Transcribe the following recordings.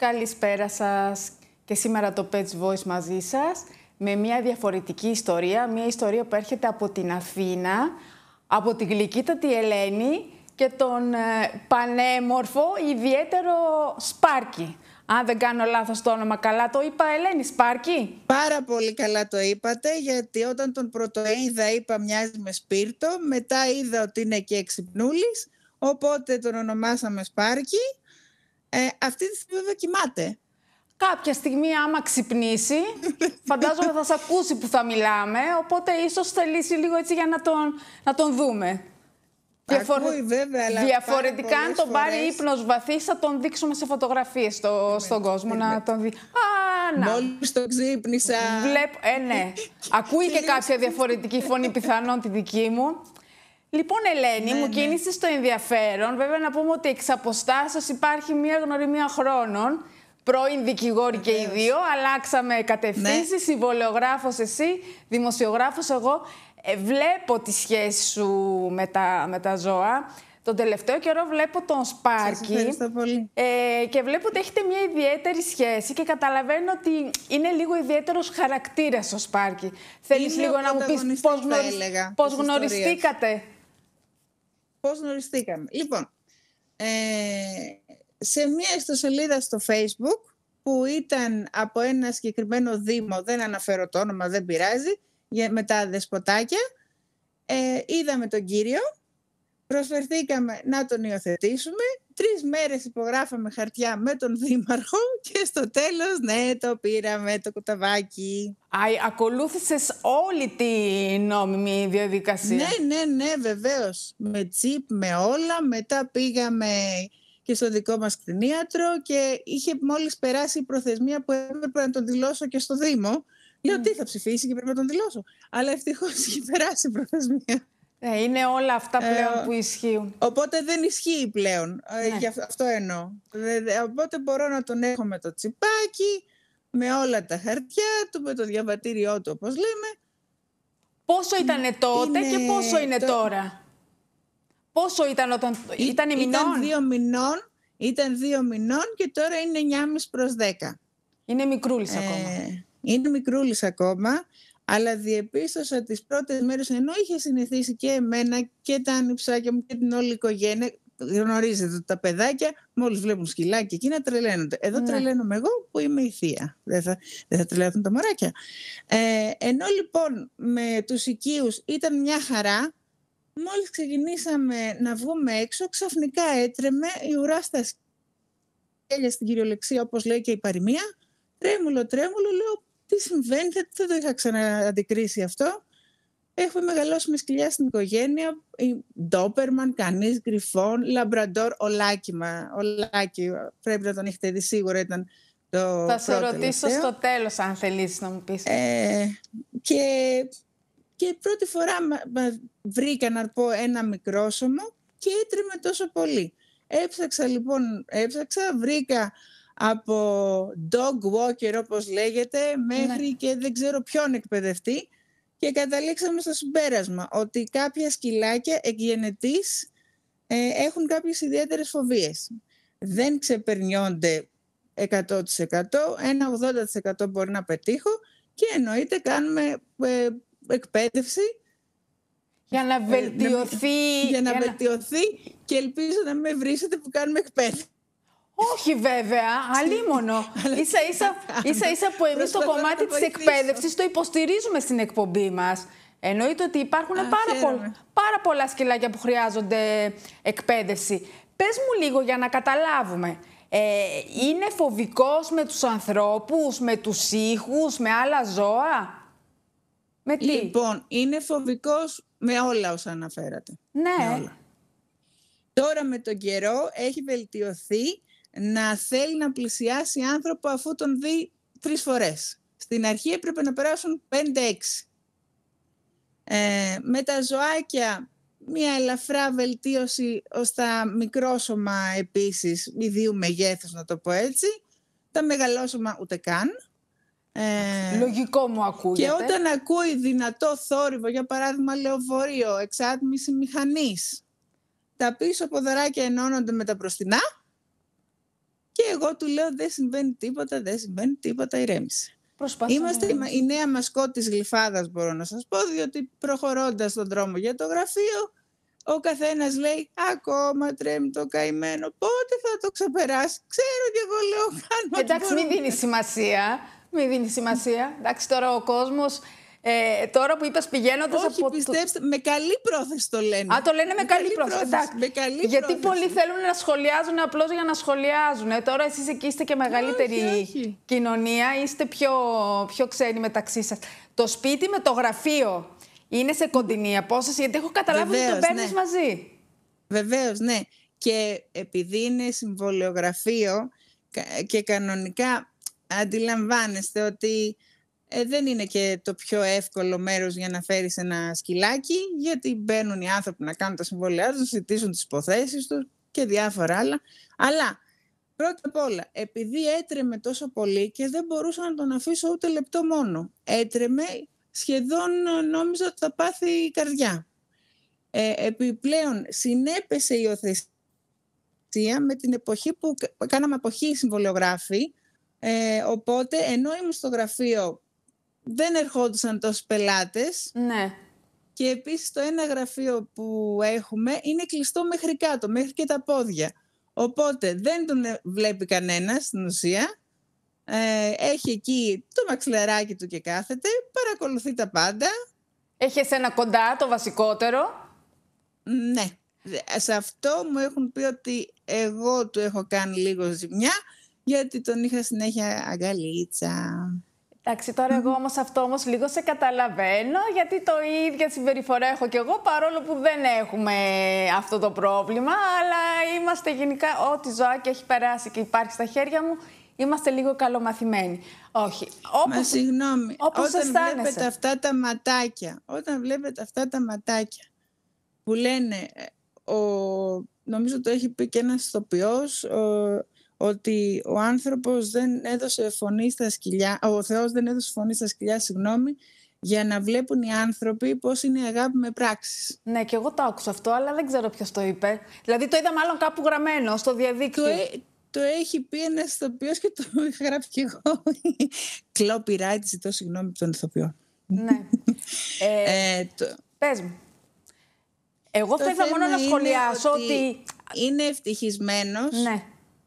Καλησπέρα σας και σήμερα το Pets Voice μαζί σας με μια διαφορετική ιστορία, μια ιστορία που έρχεται από την Αθήνα, από την γλυκύτατη Ελένη και τον πανέμορφο, ιδιαίτερο Σπάρκι. Αν δεν κάνω λάθος το όνομα, καλά το είπα, Ελένη, Σπάρκι? Πάρα πολύ καλά το είπατε, γιατί όταν τον πρωτοείδα είπα μοιάζει με Σπίρτο, μετά είδα ότι είναι και εξυπνούλης, οπότε τον ονομάσαμε Σπάρκι. Αυτή τη στιγμή βέβαια κοιμάται. Κάποια στιγμή άμα ξυπνήσει, φαντάζομαι θα σε ακούσει που θα οπότε ίσως θελήσει λίγο έτσι για να τον δούμε. Ακούει βέβαια, αλλά διαφορετικά αν τον πάρει ύπνος βαθύς θα τον δείξουμε σε φωτογραφίες στον κόσμο να τον δει. Μόλις τον ξύπνησα. Ναι. Ακούει και κάποια διαφορετική φωνή, πιθανόν τη δική μου. Λοιπόν, Ελένη, μου κίνησες το ενδιαφέρον. Βέβαια, να πούμε ότι εξ αποστάσεως υπάρχει μία γνωριμία χρόνων. Πρώην δικηγόροι και οι δύο. Αλλάξαμε κατευθύνσεις. Συμβολεογράφος εσύ, δημοσιογράφος εγώ. Βλέπω τη σχέση σου με τα ζώα. Τον τελευταίο καιρό βλέπω τον Σπάρκι. Ευχαριστώ πολύ. Και βλέπω ότι έχετε μια ιδιαίτερη σχέση και καταλαβαίνω ότι είναι λίγο ιδιαίτερος χαρακτήρας ο Σπάρκι. Θέλεις λίγο να μου πεις πώς γνωριστήκατε? Πώς γνωριστήκαμε? Λοιπόν, σε μια ιστοσελίδα στο Facebook που ήταν από ένα συγκεκριμένο δήμο, δεν αναφέρω το όνομα, δεν πειράζει, με τα δεσποτάκια, είδαμε τον κύριο, προσφερθήκαμε να τον υιοθετήσουμε, 3 μέρες υπογράφαμε χαρτιά με τον δήμαρχο και στο τέλος, ναι, το πήραμε το κουταβάκι. Ακολούθησες όλη την νόμιμη διαδικασία? Ναι, βεβαίως. Με τσίπ, με όλα. Μετά πήγαμε και στο δικό μας κτηνίατρο και είχε μόλις περάσει η προθεσμία που έπρεπε να τον δηλώσω και στο Δήμο. Λέω τι θα ψηφίσει και πρέπει να τον δηλώσω. Αλλά ευτυχώς είχε περάσει η προθεσμία. Είναι όλα αυτά πλέον που ισχύουν. Οπότε δεν ισχύει πλέον. Γι' αυτό εννοώ. Οπότε μπορώ να τον έχω με το τσιπάκι, με όλα τα χαρτιά του, με το διαβατήριό του, όπως λέμε. Πόσο ήτανε τότε και πόσο είναι τώρα? Πόσο ήταν όταν ήτανε μηνών? Ήταν 2 μηνών και τώρα είναι 9,5 προς 10. Είναι μικρούλης ακόμα. Είναι μικρούλης ακόμα, αλλά διεπίστωσα τις πρώτες μέρες, ενώ είχε συνηθίσει και εμένα και τα ανιψάκια μου και την όλη οικογένεια. Γνωρίζετε ότι τα παιδάκια μόλις βλέπουν σκυλάκια εκείνα τρελαίνονται. Εδώ τρελαίνομαι εγώ που είμαι η θεία. Δεν θα τρελαίνουν τα μωράκια. Ενώ λοιπόν με τους οικείους ήταν μια χαρά, μόλις ξεκινήσαμε να βγούμε έξω, ξαφνικά έτρεμε η ουρά στα σκέλια, στην κυριολεξία, όπως λέει και η παροιμία. Τρέμουλο, λέω τι συμβαίνει, δεν το είχα ξανααντικρίσει αυτό. Έχουμε μεγαλώσει με σκυλιά στην οικογένεια, Ντόπερμαν, κανείς, Γκριφόν, Λαμπραντόρ, Ολάκι, πρέπει να τον έχετε δει, σίγουρα ήταν το Θα σε ρωτήσω τελευταίο. Στο τέλος αν θελήσεις να μου πεις. Και πρώτη φορά βρήκα να πω ένα μικρόσωμο και έτρεμε τόσο πολύ. Έψαξα, βρήκα από dog walker όπως λέγεται μέχρι και δεν ξέρω ποιον εκπαιδευτή και καταλήξαμε στο συμπέρασμα ότι κάποια σκυλάκια εκγενετής έχουν κάποιες ιδιαίτερες φοβίες. Δεν ξεπερνιόνται 100%, ένα 80% μπορεί να πετύχω και εννοείται κάνουμε εκπαίδευση για να βελτιωθεί. Για να βελτιωθεί και ελπίζω να με βρίσετε που κάνουμε εκπαίδευση. Όχι βέβαια, αλίμονο. Ίσα-ίσα που εμείς το κομμάτι της εκπαίδευσης το υποστηρίζουμε στην εκπομπή μας. Εννοείται ότι υπάρχουν πάρα πολλά σκυλάκια που χρειάζονται εκπαίδευση. Πες μου λίγο για να καταλάβουμε. Είναι φοβικός με τους ανθρώπους, με τους ήχους, με άλλα ζώα? Με τι? Λοιπόν, είναι φοβικός με όλα όσα αναφέρατε. Ναι. Με όλα. Τώρα με τον καιρό έχει βελτιωθεί να θέλει να πλησιάσει άνθρωπο αφού τον δει 3 φορές. Στην αρχή έπρεπε να περάσουν 5-6. Με τα ζωάκια μια ελαφρά βελτίωση ως τα μικρόσωμα επίσης, ιδίου μεγέθους να το πω έτσι. Τα μεγαλόσωμα ούτε καν. Λογικό μου ακούγεται. Και όταν ακούει δυνατό θόρυβο, για παράδειγμα λεωφορείο, εξάτμιση μηχανής, τα πίσω ποδαράκια ενώνονται με τα μπροστινά Και εγώ του λέω δεν συμβαίνει τίποτα, ηρέμησε. Είμαστε η νέα μασκότ της Γλυφάδας, μπορώ να σας πω, διότι προχωρώντας τον δρόμο για το γραφείο, ο καθένας λέει ακόμα τρέμει το καημένο, πότε θα το ξεπεράσει. Ξέρω και εγώ λέω κάνω. Εντάξει, μην δίνει σημασία. Μην δίνει σημασία. Εντάξει, τώρα ο κόσμος, τώρα που είπες πηγαίνοντας από... Όχι, πιστέψτε, με καλή πρόθεση το λένε. Α, το λένε με καλή πρόθεση. Γιατί πολλοί θέλουν να σχολιάζουν απλώς για να σχολιάζουν. Τώρα εσείς εκεί είστε και μεγαλύτερη κοινωνία, είστε πιο ξένοι μεταξύ σας. Το σπίτι με το γραφείο είναι σε κοντινή απόσταση, γιατί έχω καταλάβει ότι το παίρνεις μαζί. Βεβαίως, ναι. Και επειδή είναι συμβολιογραφείο και κανονικά αντιλαμβάνεστε ότι δεν είναι και το πιο εύκολο μέρος για να φέρεις ένα σκυλάκι, γιατί μπαίνουν οι άνθρωποι να κάνουν τα συμβόλαιά τους, να συζητήσουν τις υποθέσεις τους και διάφορα άλλα. Αλλά πρώτα απ' όλα, επειδή έτρεμε τόσο πολύ και δεν μπορούσα να τον αφήσω ούτε λεπτό μόνο. Έτρεμε, σχεδόν νόμιζα ότι θα πάθει η καρδιά. Επιπλέον, συνέπεσε η υιοθεσία με την εποχή που κάναμε αποχή συμβολιογράφοι, οπότε ενώ ήμουν στο γραφείο δεν ερχόντουσαν τόσοι πελάτες. Ναι. Και επίσης το ένα γραφείο που έχουμε είναι κλειστό μέχρι κάτω, μέχρι και τα πόδια. Οπότε δεν τον βλέπει κανένας στην ουσία. Έχει εκεί το μαξιλαράκι του και κάθεται, παρακολουθεί τα πάντα. Έχει εσένα κοντά, το βασικότερο. Ναι. Σε αυτό μου έχουν πει ότι εγώ του έχω κάνει λίγο ζημιά, γιατί τον είχα συνέχεια αγκαλίτσα. Εντάξει, τώρα εγώ όμως λίγο σε καταλαβαίνω, γιατί το ίδια συμπεριφορά έχω κι εγώ, παρόλο που δεν έχουμε αυτό το πρόβλημα, αλλά είμαστε γενικά, ό,τι ζωάκι έχει περάσει και υπάρχει στα χέρια μου, είμαστε λίγο καλομαθημένοι. Όχι. Μα συγγνώμη, όταν βλέπετε αυτά τα ματάκια, που λένε, νομίζω το έχει πει και ένας ηθοποιός, ότι ο άνθρωπος δεν έδωσε φωνή στα σκυλιά, ο Θεός δεν έδωσε φωνή στα σκυλιά, για να βλέπουν οι άνθρωποι πώς είναι η αγάπη με πράξεις. Ναι, και εγώ το άκουσα αυτό, αλλά δεν ξέρω ποιος το είπε. Δηλαδή το είδα μάλλον κάπου γραμμένο στο διαδίκτυο. Το έχει πει ένας ηθοποιός και το είχα γράψει κι εγώ. Copyright, ζητώ συγγνώμη από τον ηθοποιό. Ναι. Πες μου. Εγώ θα ήθελα μόνο να σχολιάσω ότι είναι ευτυχισμένος. Ναι.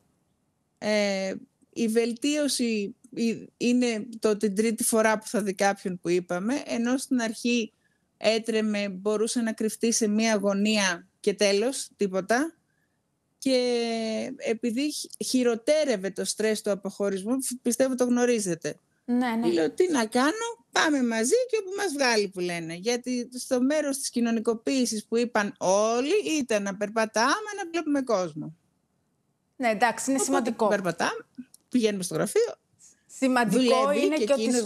Η βελτίωση είναι την τρίτη φορά που θα δει κάποιον που είπαμε, ενώ στην αρχή έτρεμε, μπορούσε να κρυφτεί σε μία γωνία και τέλος, τίποτα. Και επειδή χειροτέρευε το στρες του αποχωρισμού, πιστεύω το γνωρίζετε. Ναι. Λέω τι να κάνω, πάμε μαζί και όπου μας βγάλει, που λένε. Γιατί στο μέρος της κοινωνικοποίησης που είπαν όλοι ήταν να περπατάμε, να βλέπουμε κόσμο. Ναι, εντάξει, είναι σημαντικό. Περπατάμε, πηγαίνουμε στο γραφείο. Σημαντικό είναι και ότι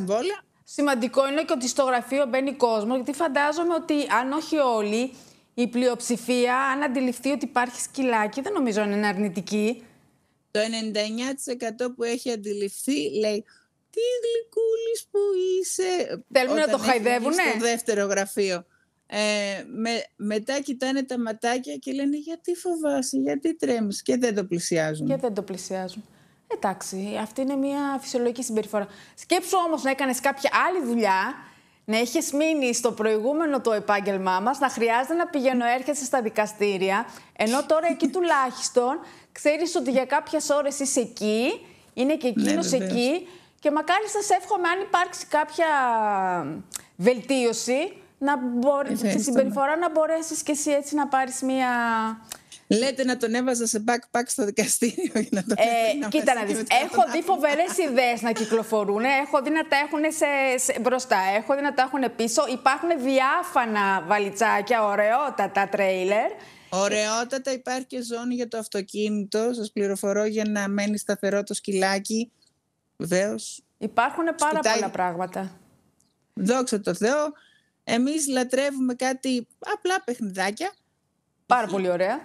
στο γραφείο μπαίνει κόσμο, γιατί φαντάζομαι ότι αν όχι όλοι, η πλειοψηφία, αν αντιληφθεί ότι υπάρχει σκυλάκι, δεν νομίζω να είναι αρνητική. Το 99% που έχει αντιληφθεί λέει «Τι γλυκούλης που είσαι». Θέλουν να το χαϊδεύουνε. Στο δεύτερο γραφείο. Μετά κοιτάνε τα ματάκια και λένε «Γιατί φοβάσαι, γιατί τρέμεις» και δεν το πλησιάζουν. Εντάξει, αυτή είναι μια φυσιολογική συμπεριφορά. Σκέψου όμως να έκανες κάποια άλλη δουλειά, να έχεις μείνει στο προηγούμενο το επάγγελμά μας, να χρειάζεται να πηγαίνω έρχεσαι στα δικαστήρια, ενώ τώρα εκεί τουλάχιστον ξέρεις ότι για κάποιες ώρες είσαι εκεί, είναι και εκείνος εκεί, και μακάρι σας εύχομαι αν υπάρξει κάποια βελτίωση, στη συμπεριφορά να μπορέσεις και εσύ έτσι να πάρεις μία... Λέτε να τον έβαζα σε backpack στο δικαστήριο για να τον κοίτα να δεις, έχω δει φοβερές ιδέες να κυκλοφορούν, έχω δει να τα έχουν μπροστά, έχω δει να τα έχουν πίσω, υπάρχουν διάφανα βαλιτσάκια, ωραιότατα τρέιλερ. Ωραιότατα, υπάρχει και ζώνη για το αυτοκίνητο, σας πληροφορώ, για να μένει σταθερό το σκυλάκι, βεβαίως. Υπάρχουν πάρα πολλά πράγματα. Δόξα τω Θεώ, εμείς λατρεύουμε κάτι απλά παιχνιδάκια. Πάρα πολύ ωραία.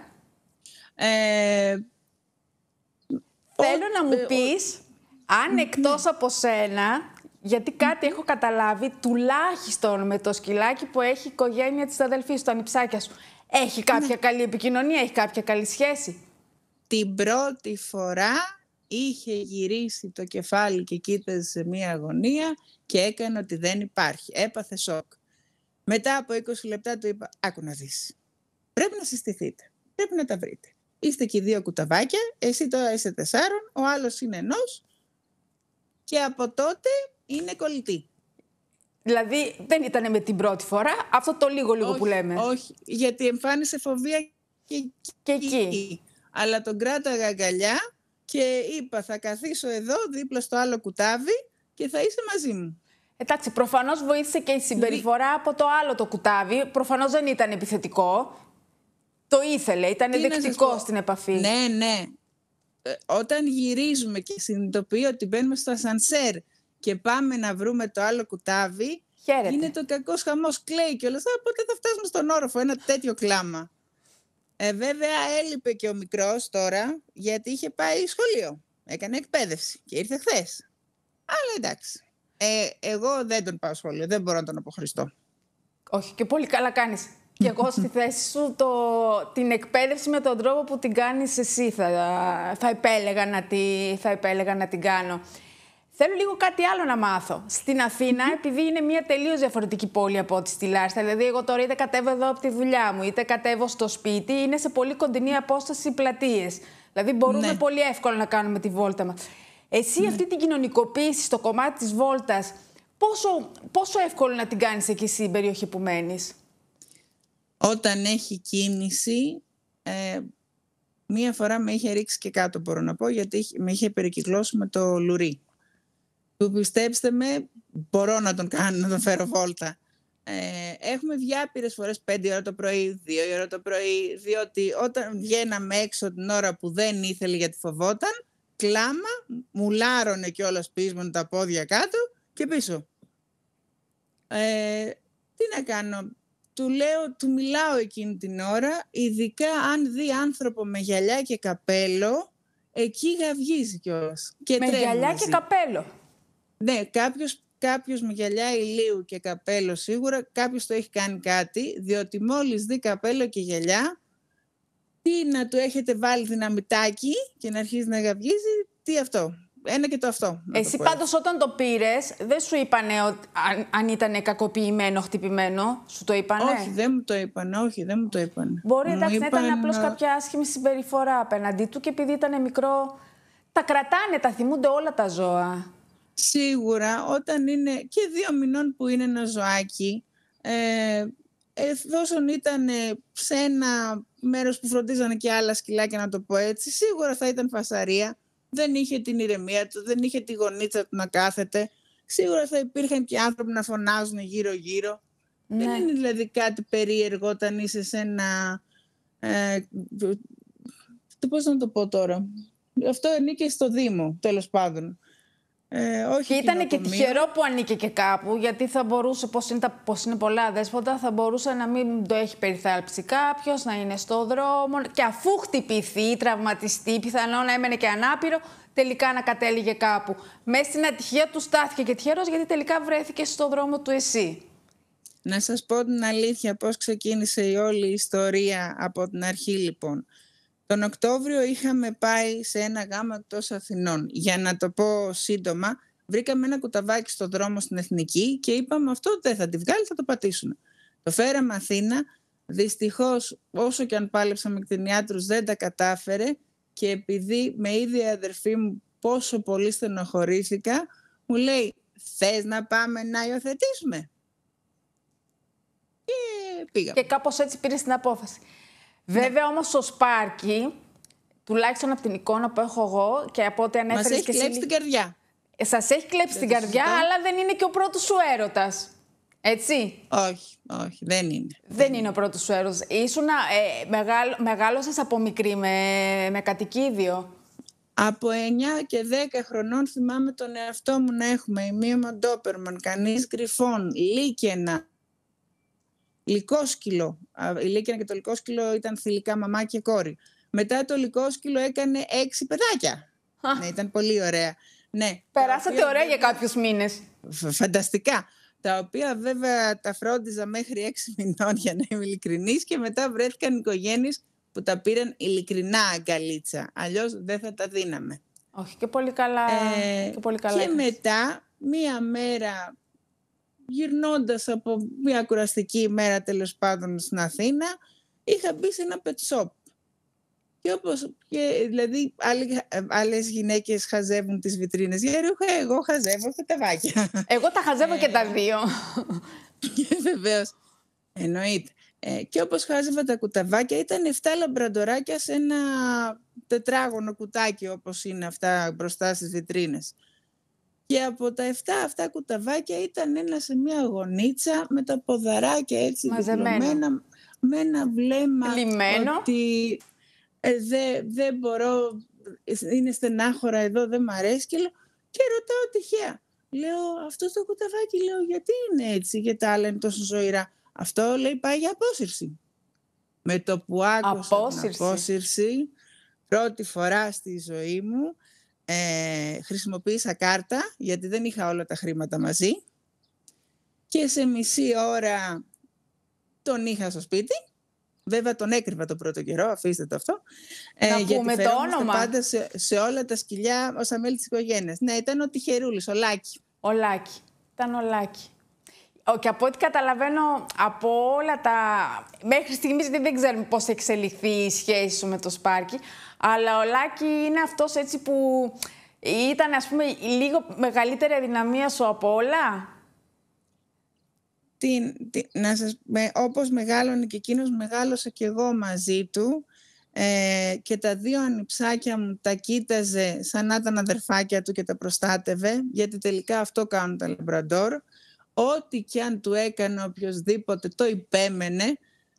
Θέλω να μου πεις, αν εκτός από σένα, γιατί κάτι έχω καταλάβει, τουλάχιστον με το σκυλάκι που έχει η οικογένεια της αδελφής, τα νηψάκια σου, έχει κάποια καλή επικοινωνία, έχει κάποια καλή σχέση? την πρώτη φορά είχε γυρίσει το κεφάλι και κοίταζε σε μία αγωνία και έκανε ότι δεν υπάρχει. Έπαθε σοκ. Μετά από 20 λεπτά του είπα, άκου να δεις. Πρέπει να συστηθείτε. Πρέπει να τα βρείτε. Είστε και 2 κουταβάκια, εσύ τώρα είσαι 4, ο άλλος είναι 1 και από τότε είναι κολλητή. Δηλαδή δεν ήταν με την πρώτη φορά, αυτό το λίγο που λέμε. Όχι, γιατί εμφάνισε φοβία και εκεί. Αλλά τον κράταγα αγκαλιά και είπα θα καθίσω εδώ δίπλα στο άλλο κουτάβι και θα είσαι μαζί μου. Εντάξει, προφανώς βοήθησε και η συμπεριφορά από το άλλο το κουτάβι. Προφανώς δεν ήταν επιθετικό. Το ήθελε, ήταν δεκτικό στην επαφή. Ναι, ναι. Όταν γυρίζουμε και συνειδητοποιεί ότι μπαίνουμε στο ασανσέρ και πάμε να βρούμε το άλλο κουτάβι, χαίρεται. Είναι το κακός χαμός, κλαίει κιόλας. Πότε θα φτάσουμε στον όροφο, ένα τέτοιο κλάμα. Βέβαια έλειπε και ο μικρός τώρα, γιατί είχε πάει σχολείο. Έκανε εκπαίδευση και ήρθε χθες. Αλλά εντάξει. Εγώ δεν τον πάω σχολείο, δεν μπορώ να τον αποχωριστώ. Όχι, και πολύ καλά κάνεις. Και εγώ στη θέση σου την εκπαίδευση με τον τρόπο που την κάνεις εσύ θα επέλεγα να την κάνω. Θέλω λίγο κάτι άλλο να μάθω. Στην Αθήνα, επειδή είναι μια τελείως διαφορετική πόλη από ό,τι στη Λάρισσα, δηλαδή εγώ τώρα είτε κατέβω εδώ από τη δουλειά μου, είτε κατέβω στο σπίτι, είναι σε πολύ κοντινή απόσταση οι πλατείες. Δηλαδή μπορούμε πολύ εύκολα να κάνουμε τη βόλτα μας. Εσύ αυτή την κοινωνικοποίηση στο κομμάτι της βόλτας, πόσο εύκολο να την κάνεις εκεί στην περιοχή που μένεις? Όταν έχει κίνηση, μία φορά με είχε ρίξει και κάτω, μπορώ να πω, γιατί με είχε περικυκλώσει με το λουρί. Του πιστέψτε με, μπορώ να τον κάνω, να τον φέρω βόλτα. Έχουμε βγει άπειρες φορές 5 ώρα το πρωί, 2 ώρα το πρωί, διότι όταν βγαίναμε έξω την ώρα που δεν ήθελε γιατί φοβόταν, κλάμα, μουλάρωνε κιόλας πίσω τα πόδια κάτω και πίσω. Τι να κάνω, του μιλάω εκείνη την ώρα, ειδικά αν δει άνθρωπο με γυαλιά και καπέλο, εκεί γαυγίζει κιόλας. Με γυαλιά και καπέλο. Ναι, κάποιος με γυαλιά ηλίου και καπέλο σίγουρα, κάποιος το έχει κάνει κάτι, διότι μόλις δει καπέλο και γυαλιά, τι να του έχετε βάλει δυναμητάκι και να αρχίσει να γαυγίζει, τι αυτό. Ένα και το αυτό. Εσύ πάντως όταν το πήρες, δεν σου είπανε αν ήταν κακοποιημένο, χτυπημένο, σου το είπανε? Όχι, δεν μου το είπανε, Μπορεί εντάξει, να ήταν απλώς κάποια άσχημη συμπεριφορά απέναντί του και επειδή ήταν μικρό, τα κρατάνε, τα θυμούνται όλα τα ζώα. Σίγουρα, όταν είναι και 2 μηνών που είναι ένα ζωάκι, εφόσον ήταν σε ένα μέρος που φροντίζανε και άλλα σκυλάκια, να το πω έτσι, σίγουρα θα ήταν φασαρία. Δεν είχε την ηρεμία του, δεν είχε τη γονίτσα του να κάθεται. Σίγουρα θα υπήρχαν και άνθρωποι να φωνάζουν γύρω-γύρω. Ναι. Δεν είναι δηλαδή κάτι περίεργο όταν είσαι σε ένα... πώς να το πω τώρα. Αυτό ανήκε στο Δήμο, τέλος πάντων. Όχι, και ήταν και τυχερό που ανήκε και κάπου, γιατί θα μπορούσε, πώς είναι πολλά δέσποτα, θα μπορούσε να μην το έχει περιθάλψει κάποιος, να είναι στο δρόμο και αφού χτυπηθεί, τραυματιστεί, πιθανόν να έμενε και ανάπηρο, τελικά να κατέληγε κάπου. Μέσα στην ατυχία του στάθηκε και τυχερός, γιατί τελικά βρέθηκε στο δρόμο του εσύ. Να σας πω την αλήθεια πώς ξεκίνησε η όλη ιστορία από την αρχή λοιπόν. Τον Οκτώβριο είχαμε πάει σε ένα γάμο εκτός Αθηνών. Για να το πω σύντομα, βρήκαμε ένα κουταβάκι στο δρόμο στην Εθνική και είπαμε αυτό δεν θα τη βγάλει, θα το πατήσουμε. Το φέραμε Αθήνα, δυστυχώς όσο και αν πάλεψα με κτηνιάτρους δεν τα κατάφερε και επειδή με ίδια αδερφή μου πόσο πολύ στενοχωρήθηκα, μου λέει θες να πάμε να υιοθετήσουμε? Και πήγαμε. Και κάπως έτσι πήρε την απόφαση. Βέβαια όμως στο Σπάρκι, τουλάχιστον από την εικόνα που έχω εγώ και από ό,τι ανέφερες και εσύ... Μας έχει κλέψει την καρδιά. Σας έχει κλέψει την καρδιά, αλλά δεν είναι και ο πρώτος σου έρωτας. Έτσι. Όχι, δεν είναι. Δεν είναι ο πρώτος σου έρωτας. Μεγάλωσες από μικρή με κατοικίδιο. Από 9 και 10 χρονών θυμάμαι τον εαυτό μου να έχουμε ημίωμα ντόπερμαν, κανείς γκριφών, λίκαινα. Λυκόσκυλο. Η Λύκαινα και το λυκόσκυλο ήταν θηλυκά μαμά και κόρη. Μετά το λυκόσκυλο έκανε 6 παιδάκια. Ναι, ήταν πολύ ωραία. Ναι, περάσατε ωραία για κάποιους μήνες. Φανταστικά. Τα οποία βέβαια τα φρόντιζα μέχρι 6 μηνών για να είμαι ειλικρινής και μετά βρέθηκαν οικογένειες που τα πήραν ειλικρινά αγκαλίτσα. Αλλιώς δεν θα τα δίναμε. Όχι, και πολύ καλά. Και μετά, μία μέρα, γυρνώντας από μία κουραστική ημέρα τέλος πάντων στην Αθήνα, είχα μπει σε ένα pet shop. Και δηλαδή άλλες γυναίκες χαζεύουν τις βιτρίνες για ρούχα, εγώ χαζεύω κουταβάκια. Εγώ τα χαζεύω και τα δύο. Βεβαίως, εννοείται. Και όπως χάζευα τα κουταβάκια, ήταν 7 λαμπραντοράκια σε ένα τετράγωνο κουτάκι, όπως είναι αυτά μπροστά στις βιτρίνες. Και από τα 7 αυτά κουταβάκια ήταν ένα σε μια γωνίτσα με τα ποδαράκια έτσι διπλωμένα, με ένα βλέμμα λιμένο. Ότι δεν μπορώ, είναι στενάχωρα εδώ, δεν μ' αρέσει. Και ρωτάω τυχαία. Λέω, αυτό το κουταβάκι, λέω, γιατί είναι έτσι και τα άλλα είναι τόσο ζωηρά. Αυτό, λέει, πάει για απόσυρση. Με το που άκουσα την απόσυρση, πρώτη φορά στη ζωή μου, χρησιμοποίησα κάρτα, γιατί δεν είχα όλα τα χρήματα μαζί. Και σε μισή ώρα τον είχα στο σπίτι. Βέβαια τον έκρυβα τον πρώτο καιρό, αφήστε το αυτό. Να πούμε το όνομα. Πάντα σε όλα τα σκυλιά όσα μέλη της οικογένειας. Ναι, ήταν ο Τυχερούλης, ο Λάκη. Ο Λάκη. Ήταν ο Λάκη. Και από ό,τι καταλαβαίνω από όλα τα... Μέχρι στιγμής δεν ξέρουμε πώς θα εξελιχθεί η σχέση σου με το Σπάρκι, αλλά ο Λάκη είναι αυτός έτσι που ήταν, ας πούμε, λίγο μεγαλύτερη αδυναμία σου από όλα. Όπως μεγάλωνε και εκείνος, μεγάλωσα και εγώ μαζί του και τα δύο ανιψάκια μου τα κοίταζε σαν να ήταν αδερφάκια του και τα προστάτευε, γιατί τελικά αυτό κάνουν τα λαμπραντόρ. Ό,τι κι αν του έκανε οποιοσδήποτε το υπέμενε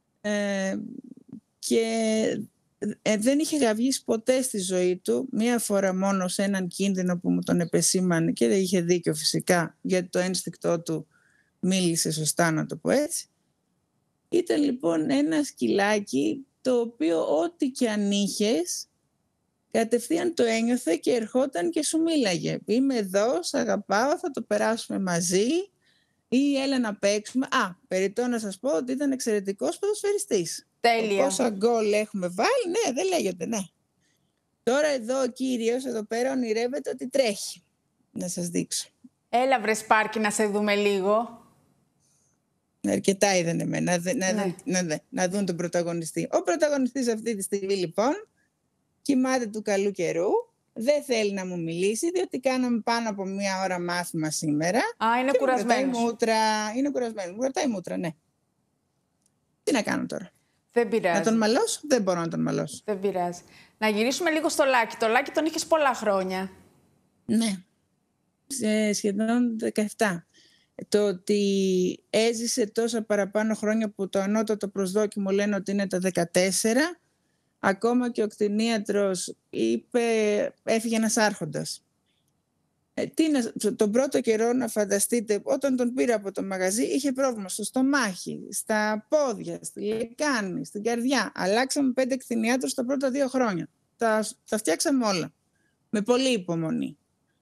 και δεν είχε γαυγίσει ποτέ στη ζωή του. Μία φορά μόνο σε έναν κίνδυνο που μου τον επεσήμανε και δεν είχε δίκιο φυσικά, γιατί το ένστικτό του μίλησε σωστά, να το πω έτσι. Ήταν λοιπόν ένα σκυλάκι το οποίο ό,τι και αν είχες, κατευθείαν το ένιωθε και ερχόταν και σου μίλαγε. Είμαι εδώ, σ' αγαπάω, θα το περάσουμε μαζί ή έλα να παίξουμε. Περιττό να σας πω ότι ήταν εξαιρετικός ποδοσφαιριστής. Τέλεια. Πόσα γκολ έχουμε βάλει, ναι, δεν λέγεται, ναι. Τώρα εδώ ο κύριος, εδώ πέρα ονειρεύεται ότι τρέχει. Να σας δείξω. Έλα βρε Σπάρκι να σε δούμε λίγο. Αρκετά είδαν εμένα, να δουν τον πρωταγωνιστή. Ο πρωταγωνιστής αυτή τη στιγμή λοιπόν κοιμάται του καλού καιρού, δεν θέλει να μου μιλήσει, διότι κάναμε πάνω από 1 ώρα μάθημα σήμερα. Είναι κουρασμένος. Είναι κουρασμένος, μου κρατάει μούτρα, ναι. Τι να κάνω τώρα. Δεν πειράζει. Να τον μαλώσω, δεν μπορώ να τον μαλώσω. Δεν πειράζει. Να γυρίσουμε λίγο στο Λάκη. Το Λάκη τον είχες πολλά χρόνια. Ναι, σχεδόν 17. Το ότι έζησε τόσα παραπάνω χρόνια που το ανώτατο προσδόκιμο λένε ότι είναι τα 14, ακόμα και ο κτηνίατρος είπε, έφυγε ένας άρχοντας. Τον πρώτο καιρό να φανταστείτε, όταν τον πήρα από το μαγαζί, είχε πρόβλημα στο στομάχι, στα πόδια, στη λεκάνη, στην καρδιά. Αλλάξαμε 5 κτηνίατρους τα πρώτα 2 χρόνια. Τα φτιάξαμε όλα. Με πολύ υπομονή.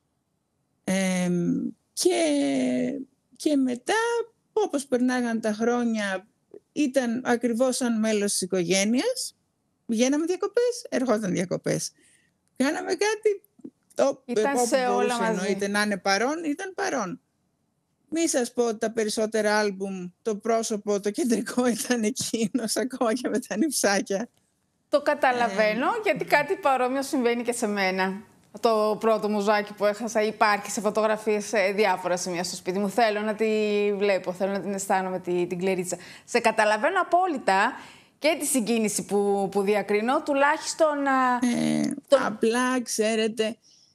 Και μετά, όπως περνάγαν τα χρόνια, ήταν ακριβώς σαν μέλος της οικογένειας. Πηγαίναμε διακοπές, ερχόταν διακοπές. Κάναμε κάτι, ήταν σε όλα μαζί. Εννοείται να είναι παρόν, ήταν παρόν. Μη σας πω ότι τα περισσότερα άλμπουμ, το πρόσωπο, το κεντρικό ήταν εκείνος, ακόμα και με τα νυψάκια. Το καταλαβαίνω, γιατί κάτι παρόμοιο συμβαίνει και σε μένα. Το πρώτο μου ζωάκι που έχασα υπάρχει σε φωτογραφίες σε διάφορα σημεία στο σπίτι μου. Θέλω να τη βλέπω, θέλω να την αισθάνομαι την κλερίτσα. Σε καταλαβαίνω απόλυτα και τη συγκίνηση που διακρίνω, τουλάχιστον... Απλά, ξέρετε,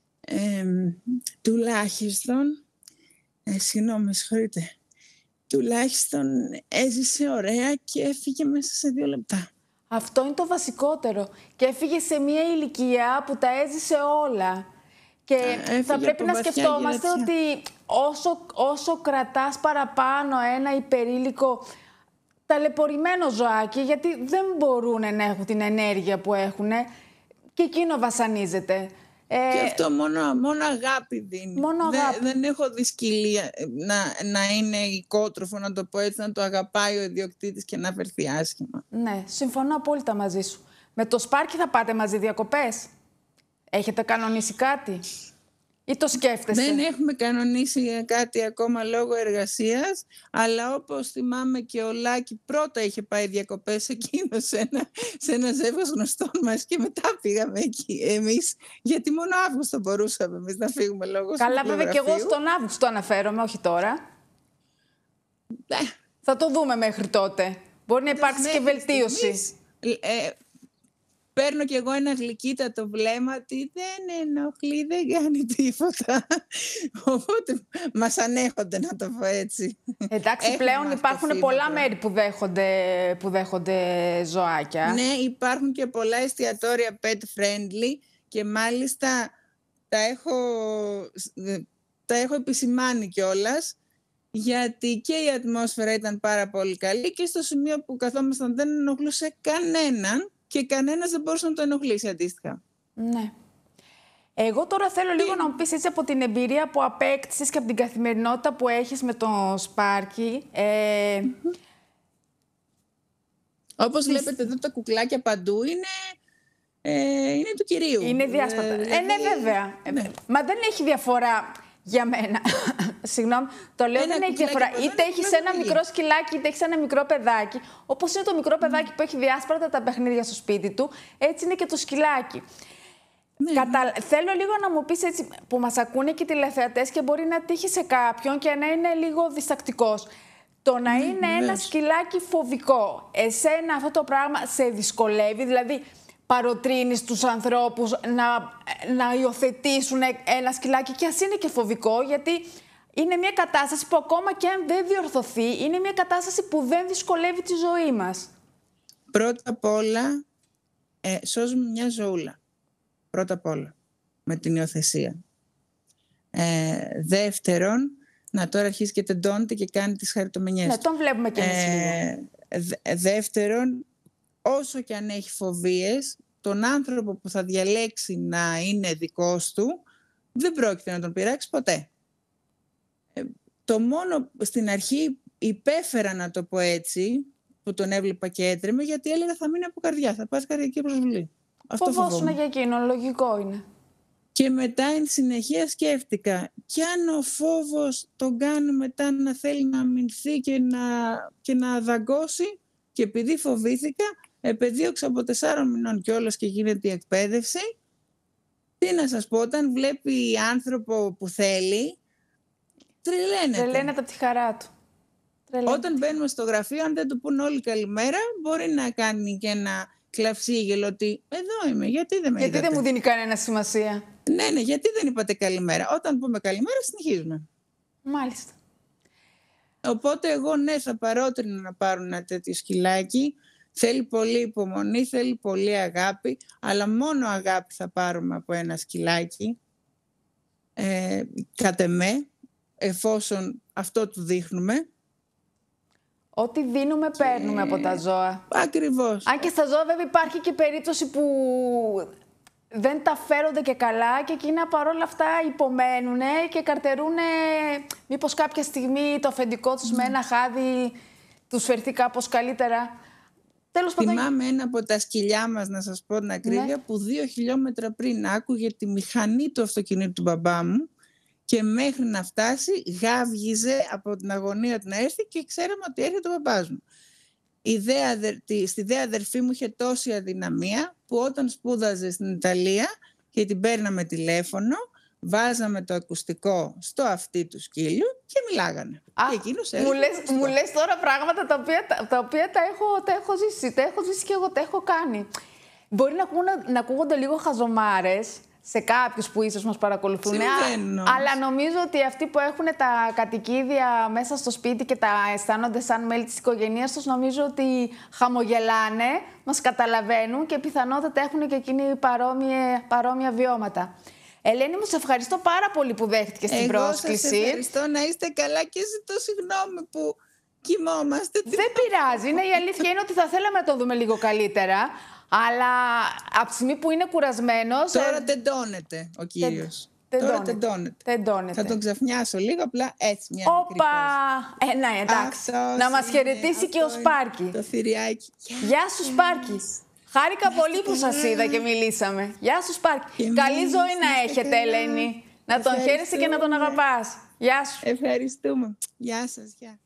τουλάχιστον... Συγγνώμη, συγχωρείτε. Τουλάχιστον έζησε ωραία και έφυγε μέσα σε 2 λεπτά. Αυτό είναι το βασικότερο. Και έφυγε σε μια ηλικία που τα έζησε όλα. Και θα πρέπει να σκεφτόμαστε ότι όσο κρατάς παραπάνω ένα υπερήλικο ταλαιπωρημένο ζωάκι, γιατί δεν μπορούν να έχουν την ενέργεια που έχουν, και εκείνο βασανίζεται. Και αυτό μόνο αγάπη δίνει. Δεν έχω δει σκυλί να είναι οικότροφο, να το πω έτσι, να το αγαπάει ο ιδιοκτήτης και να φερθεί άσχημα. Ναι, συμφωνώ απόλυτα μαζί σου. Με το Σπάρκι θα πάτε μαζί διακοπές? Έχετε κανονίσει κάτι ή το σκέφτεστε? Δεν έχουμε κανονίσει κάτι ακόμα λόγω εργασίας, αλλά όπως θυμάμαι και ο Λάκη πρώτα είχε πάει διακοπές εκείνο σε ένα ζεύγος γνωστών μας και μετά πήγαμε εκεί εμείς, γιατί μόνο Αύγουστο μπορούσαμε εμείς να φύγουμε λόγω Καλά, βέβαια και εγώ στον Αύγουστο αναφέρομαι, όχι τώρα. Θα το δούμε μέχρι τότε. Μπορεί να υπάρξει και βελτίωση. Παίρνω κι εγώ ένα γλυκύτατο βλέμμα ότι δεν ενοχλεί, δεν κάνει τίποτα. Οπότε μας ανέχονται, να το πω έτσι. Εντάξει, πλέον υπάρχουν πολλά μέρη που δέχονται ζωάκια. Ναι, υπάρχουν και πολλά εστιατόρια pet friendly και μάλιστα τα έχω επισημάνει κιόλας, γιατί και η ατμόσφαιρα ήταν πάρα πολύ καλή και στο σημείο που καθόμασταν δεν ενοχλούσε κανέναν. Και κανένας δεν μπορούσε να το ενοχλήσει αντίστοιχα. Ναι. Εγώ τώρα θέλω λίγο να μου πεις έτσι από την εμπειρία που απέκτησες και από την καθημερινότητα που έχεις με το Σπάρκι. Όπως βλέπετε εδώ τα κουκλάκια παντού είναι του κυρίου. Είναι διάσπαρτα. Ναι, βέβαια. Ναι. Μα δεν έχει διαφορά για μένα. Συγγνώμη, το λέω, δεν έχει διαφορά. Είτε έχεις ένα μικρό σκυλάκι, είτε έχεις ένα μικρό παιδάκι. Όπως είναι το μικρό παιδάκι που έχει διάσπαρτα τα παιχνίδια στο σπίτι του, έτσι είναι και το σκυλάκι. Θέλω λίγο να μου πεις έτσι, που μας ακούνε και οι τηλεθεατές και μπορεί να τύχει σε κάποιον και να είναι λίγο διστακτικός. Το να είναι ένα σκυλάκι φοβικό, εσένα αυτό το πράγμα σε δυσκολεύει? Δηλαδή, παροτρύνεις τους ανθρώπους να υιοθετήσουν ένα σκυλάκι και ας είναι και φοβικό, γιατί είναι μια κατάσταση που ακόμα και αν δεν διορθωθεί, είναι μια κατάσταση που δεν δυσκολεύει τη ζωή μας. Πρώτα απ' όλα, σώζουμε μια ζωούλα. Πρώτα απ' όλα, με την υιοθεσία. Δεύτερον, τώρα αρχίζει και τεντώνεται και κάνει τις χαριτομενιές. Ναι, τον βλέπουμε και εμείς λίγο. Δεύτερον, όσο και αν έχει φοβίες, τον άνθρωπο που θα διαλέξει να είναι δικός του, δεν πρόκειται να τον πειράξει ποτέ. Το μόνο στην αρχή υπέφερα, να το πω έτσι, που τον έβλεπα και έτρεμε, γιατί έλεγα θα μείνει από καρδιά, θα πας καρδιακή προσβολή. Φοβόσουνα για εκείνον, λογικό είναι. Και μετά εν συνεχεία σκέφτηκα, κι αν ο φόβος τον κάνει μετά να θέλει να αμυνθεί και να δαγκώσει, και επειδή φοβήθηκα, επεδίωξα από 4 μηνών κιόλας και γίνεται η εκπαίδευση. Τι να σας πω, όταν βλέπει άνθρωπο που θέλει, τρελαίνεται. Τρελαίνεται από τη χαρά του. Όταν μπαίνουμε στο γραφείο, αν δεν του πούν όλοι καλημέρα, μπορεί να κάνει και ένα κλαυσίγελο ότι εδώ είμαι, γιατί δεν με είδατε? Γιατί δεν μου δίνει κανένα σημασία? Ναι, γιατί δεν είπατε καλημέρα? Όταν πούμε καλημέρα, συνεχίζουμε. Μάλιστα. Οπότε εγώ ναι, θα παρότρινα να πάρουν ένα τέτοιο σκυλάκι. Θέλει πολύ υπομονή, θέλει πολύ αγάπη, αλλά μόνο αγάπη θα πάρουμε από ένα σκυλάκι, κατ' εμέ, εφόσον αυτό του δείχνουμε. Ό,τι δίνουμε, παίρνουμε από τα ζώα. Ακριβώς. Αν και στα ζώα βέβαια υπάρχει και περίπτωση που δεν τα φέρονται και καλά και εκείνα παρόλα αυτά υπομένουν και καρτερούν, μήπως κάποια στιγμή το αφεντικό τους με ένα χάδι τους φερθεί κάπως καλύτερα. Θυμάμαι ένα από τα σκυλιά μας, να σας πω την ακρίβεια, που 2 χιλιόμετρα πριν άκουγε τη μηχανή του αυτοκινήτου του μπαμπά μου και μέχρι να φτάσει γάβγιζε από την αγωνία του να έρθει και ξέραμε ότι έρχεται ο μπαμπάς μου. Στη δε αδερφή μου είχε τόση αδυναμία που όταν σπούδαζε στην Ιταλία και την παίρναμε τηλέφωνο, βάζαμε το ακουστικό στο αυτί του σκύλου και μιλάγανε. Και μου λες τώρα πράγματα τα οποία τα έχω ζήσει. Τα έχω ζήσει και εγώ, τα έχω κάνει. Μπορεί να ακούγονται λίγο χαζομάρες σε κάποιους που ίσως μας παρακολουθούν, αλλά νομίζω ότι αυτοί που έχουν τα κατοικίδια μέσα στο σπίτι και τα αισθάνονται σαν μέλη της οικογένειας τους, νομίζω ότι χαμογελάνε, μας καταλαβαίνουν και πιθανότατα έχουν και εκείνοι παρόμοια βιώματα. Ελένη μου, σε ευχαριστώ πάρα πολύ που δέχτηκες την πρόσκληση. Εγώ σας ευχαριστώ, να είστε καλά και ζητώ συγγνώμη που κοιμόμαστε. Δεν πειράζει, η αλήθεια είναι ότι θα θέλαμε να το δούμε λίγο καλύτερα. Αλλά από τη στιγμή που είναι κουρασμένος... Τώρα τεντώνεται ο κύριος. Τώρα τεντώνεται. Θα τον ξαφνιάσω λίγο, απλά έτσι μια μικρή πόση. Ναι, εντάξει. Να μας χαιρετήσει και ο Σπάρκι. Το θηριάκι. Γεια σου, Σπάρκι. Χάρηκα πολύ που σας είδα και μιλήσαμε. Γεια σου Σπάρκη. Καλή ζωή να έχετε, Ελένη. Να τον χαίρεσαι και να τον αγαπάς. Γεια σου. Ευχαριστούμε. Γεια σας. Γεια.